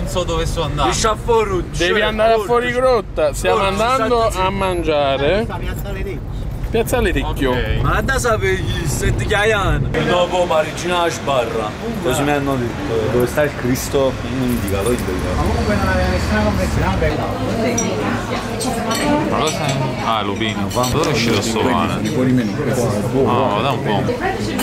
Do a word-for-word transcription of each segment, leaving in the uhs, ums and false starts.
non so dove sto andando. Devi andare a fuori grotta. Stiamo andando a mangiare. Piazzale Ricchio. Okay. Ma da sapere senti Chiaiano. Dopo Parigina sbarra. Così mi hanno detto. Dove sta il Cristo? Non indica, lo indica. Ma comunque non aveva nessuna conversione bella. Ma cosa? Ah, lupino. Dove è uscito sto pane? Ah, da un po'.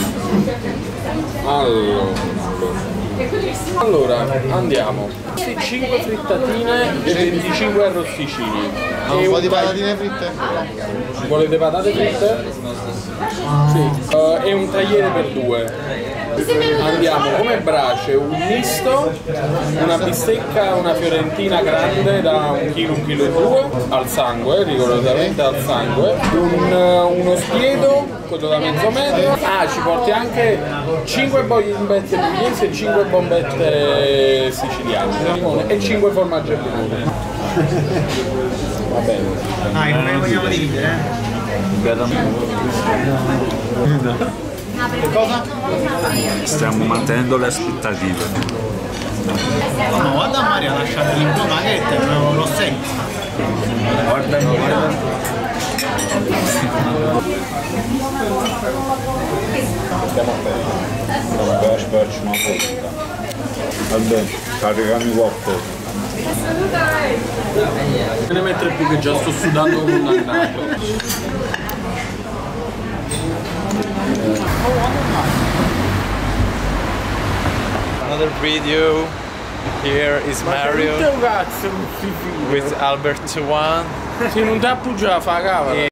Allora, allora andiamo. cinque frittatine e venticinque arrosticini. Un po' di patatine fritte? Volete patate fritte? Sì. Uh, e un tagliere per due. Andiamo come brace, un misto, una bistecca, una fiorentina grande da un chilo, un chilo e due, al sangue, rigorosamente al sangue, un, uno spiedo, quello da mezzo metro. Ah, ci porti anche cinque bombette pugliesi e cinque bombette siciliane e cinque formaggi e limone. Va bene. Ah, non ne vogliamo dividere, eh? Che cosa? Stiamo mantenendo le aspettative. No, no, guarda Mario, ha lasciato il tuo maghetto, non lo senti. Guarda, guarda. Stiamo attenti. Per farci una volta. Vabbè, caricami qualcosa. Non ne mettere più che già sto sudando come un dannato. Another video. Here is Mario with Albert One. Se non ti appoggia fa cava.